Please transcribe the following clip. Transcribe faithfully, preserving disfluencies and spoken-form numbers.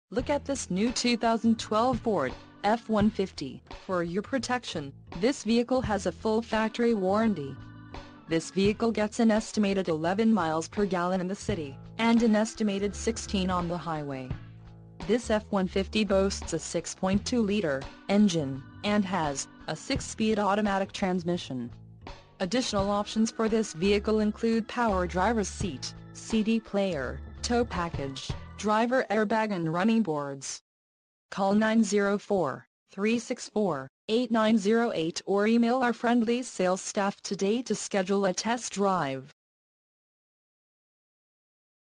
Look at this new two thousand twelve Ford F one fifty. For your protection, this vehicle has a full factory warranty. This vehicle gets an estimated eleven miles per gallon in the city, and an estimated sixteen on the highway. This F one fifty boasts a six point two liter engine, and has a six-speed automatic transmission. Additional options for this vehicle include power driver's seat, C D player, tow package, driver airbag and running boards. Call nine zero four, three six four, eight nine zero eight or email our friendly sales staff today to schedule a test drive.